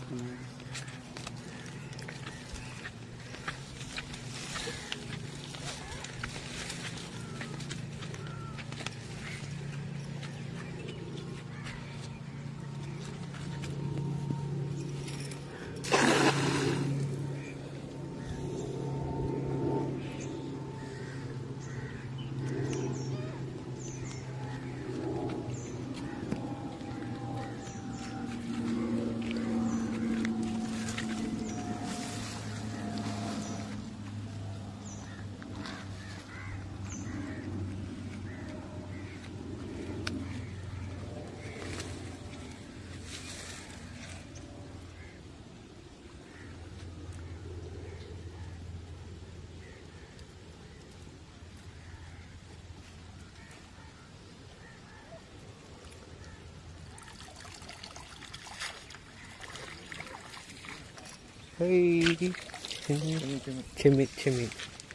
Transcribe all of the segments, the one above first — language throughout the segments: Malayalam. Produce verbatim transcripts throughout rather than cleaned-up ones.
Hey, ചെമ്മീൻ ചെമ്മീൻ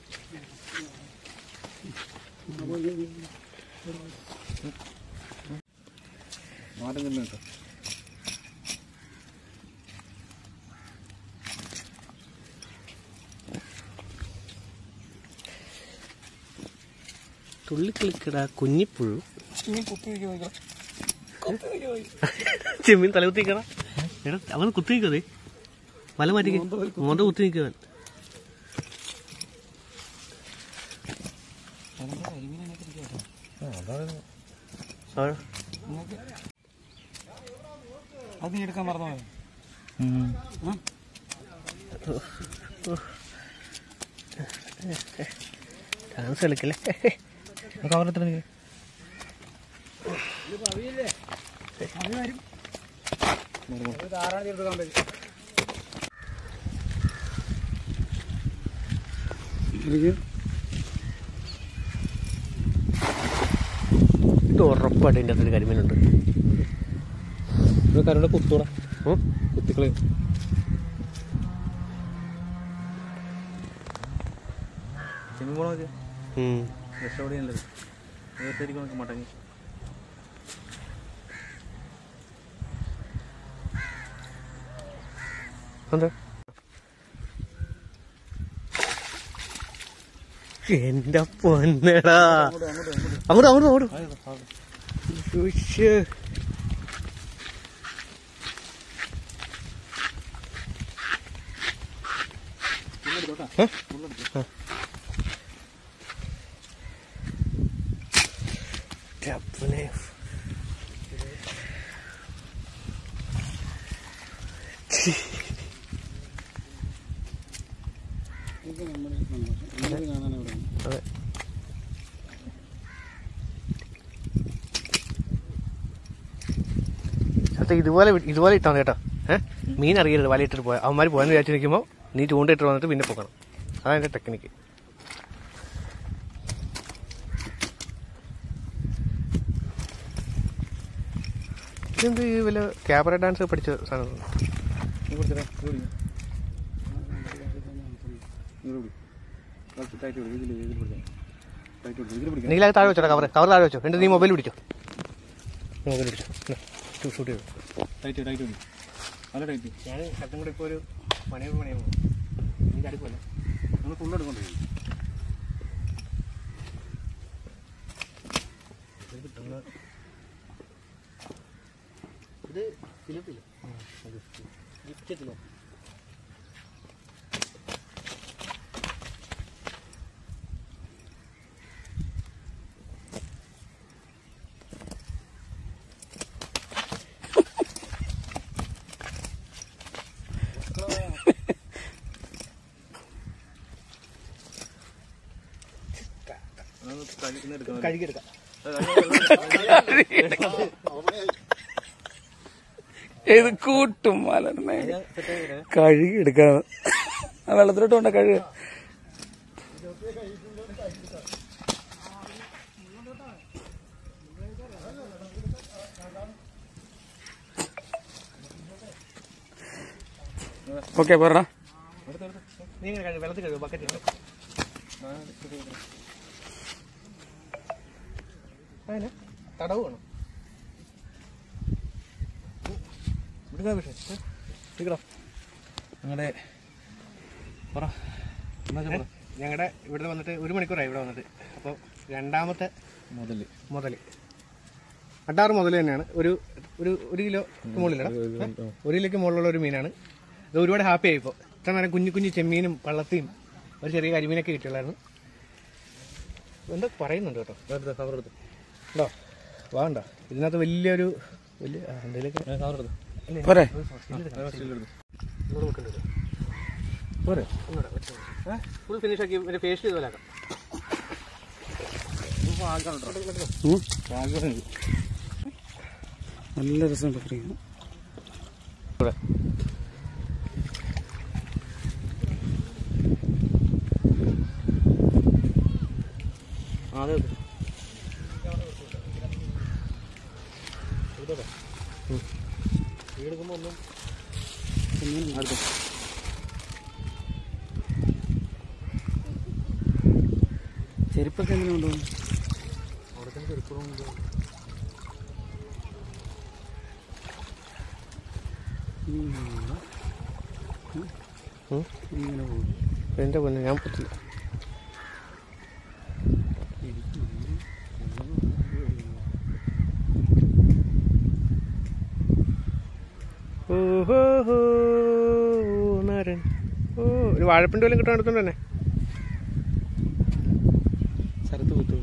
തുള്ളിക്കളിക്കടാ കുഞ്ഞിപ്പുഴു. ചെമ്മീൻ തല കുത്തിക്കടാ. എടാ അവൻ കുത്തി നിൽക്കതേ, വല മാറ്റി മോന്ത കുത്തി നിൽക്കവൻ. അത് നീ എടുക്കാൻ മറന്നോ? ഡാൻസ് കളിക്കല്ലേ കവറെത്ര ഇത് ഉറപ്പായിട്ട് എൻ്റെ അകത്തൊരു കരിമീനുണ്ട്. കരുടെ കുത്തൂടാ കുത്തിക്കളെ ചെമ്മീൻ പോണോ രക്ഷപ്പെടിയല്ലത് നേരത്തെ മടങ്ങി. എന്താ എന്റെ പൊന്നടാ, അങ്ങോട്ട് അങ്ങോട്ട് അങ്ങോട്ട് അതെ ഇതുപോലെ ഇതുപോലെ ഇട്ടാ കേട്ടോ. ഏഹ് മീൻ അറിയരുത് വലയിട്ടിട്ട് പോയാൽ. അവന്മാർ പോകാന്ന് വിചാരിച്ചു നിൽക്കുമ്പോൾ നീ ചൂണ്ടയിട്ട് വന്നിട്ട് പിന്നെ പോകണം. അതാണ് എൻ്റെ ടെക്നിക്ക്. ഇതെന്ത് വല്ല ക്യാബറ ഡാൻസ് പഠിച്ച സാധനം? നീല താഴെ വെച്ചോടാ, കവർ കവർ താഴെ വെച്ചോ. എന്നിട്ട് നീ മൊബൈൽ പിടിച്ചോ, മൊബൈൽ പിടിച്ചോ, ഷൂട്ട് ചെയ്തു. ഞാൻ ശബ്ദം കൂടെ ഇപ്പോൾ ഒരു മണിയൊക്കെ മണിയാകും. നീ ചാടിപ്പോലെ നമ്മൾ ഫുള്ളെടുക്കൊണ്ടേ ഇത് ഫിലിപ്പില്ല ഗിഫ്റ്റില്ല. കഴുകിയെടുക്കാം. ഏത് കൂട്ടും മലർന്നേ കഴുകിയെടുക്കാം. ആ വെള്ളത്തിലോട്ട് കൊണ്ട കഴുക. ഓക്കെ പറ. നീ ഇങ്ങനെ വെള്ളത്തിൽ കഴുകും ബക്കറ്റ്. അതിന് തടവ് വേണം. നിങ്ങളുടെ പറ ഞങ്ങളുടെ ഇവിടെ വന്നിട്ട് ഒരു മണിക്കൂറായി ഇവിടെ വന്നിട്ട്. അപ്പോൾ രണ്ടാമത്തെ മുതൽ മുതൽ അട്ടാറ് മുതൽ തന്നെയാണ്. ഒരു ഒരു ഒരു കിലോ മുകളിലടാ, ഒരു കിലോയ്ക്ക് മുകളിലുള്ള ഒരു മീനാണ്. ഇത് ഒരുപാട് ഹാപ്പി ആയി. ഇപ്പോൾ ഇത്ര നേരം കുഞ്ഞു കുഞ്ഞു ചെമ്മീനും പള്ളത്തിയും ഒരു ചെറിയ കരിമീനൊക്കെ കിട്ടിയുള്ളായിരുന്നു. എന്താ പറയുന്നുണ്ട് കേട്ടോ. കവർ എടുത്ത് ഉണ്ടോ വാണ്ട ഇതിനകത്ത് വലിയൊരു വലിയ എന്തെങ്കിലുമൊക്കെ പോരെ പോരെ ഫുൾ ഫിനിഷ് ആക്കി ഒരു ഫേഷ്യൽ ഇതുപോലെ ആക്കാം. നല്ല രസമുണ്ട്. അതെ വീടെടുക്കുമ്പോൾ ഒന്നും അടുത്ത ചെരുപ്പൊക്കെ എങ്ങനെ കൊണ്ടുപോകും? അവിടെ തന്നെ ചെരുപ്പുണ്ട്. ഇങ്ങനെ പോകും. എൻ്റെ പൊന്നെ ഞാൻ പറ്റില്ല. ഓഹോ ഹോ നാരൻ ഓ ഒരു വാഴപ്പിണ്ടി വല്ലതും കിട്ടാൻ അടുത്തോണ്ട് തന്നെ സ്ഥലത്ത് കുത്തു.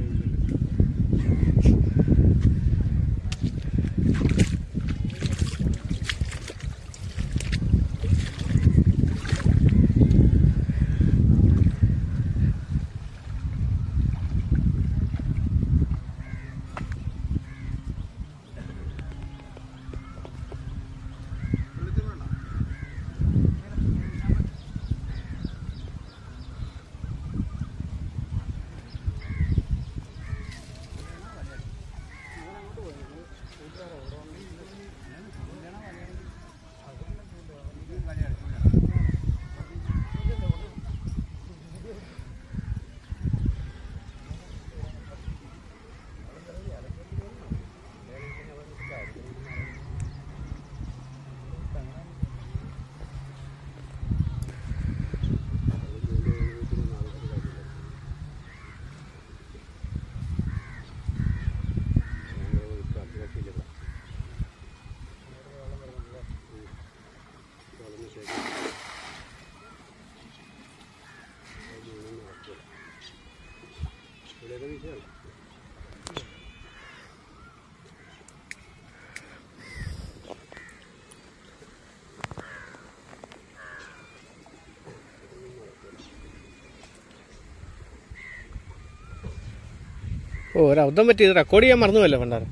ഓ ഒരു അബദ്ധം പറ്റി. ഇത് റെക്കോർഡ് ചെയ്യാൻ മറന്നുവല്ലോ പണ്ടാരം.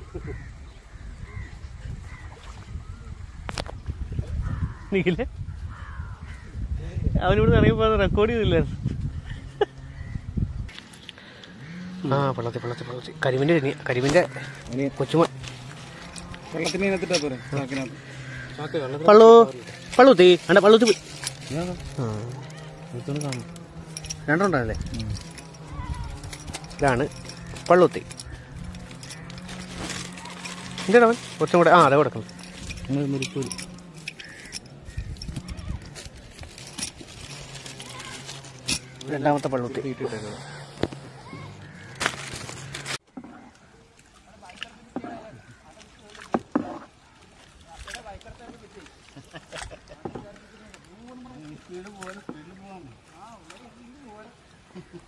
നീല അവനിവിടെ ഇറങ്ങിയപ്പോ റെക്കോർഡ് ചെയ്തില്ലായിരുന്നു. ആ പള്ളത്തി പള്ളത്തി പള്ളത്തി കരിമിന്റെ കരിമിന്റെ കൊച്ചുമോൻ വെള്ളത്തിന് ഇതിനകത്തിട്ടാ പോരെ പള്ളു പള്ളുത്തി അണ്ട പള്ളുത്തി പോയി. രണ്ടുണ്ടല്ലേ. ഇതാണ് പള്ളുത്തി. എന്താണ് അവൻ കുറച്ചും കൂടെ ആ അതെ കൊടുക്കണം. രണ്ടാമത്തെ പള്ളുത്തി. സ്പീഡ് പോകാൻ സ്പീഡിൽ പോകാം.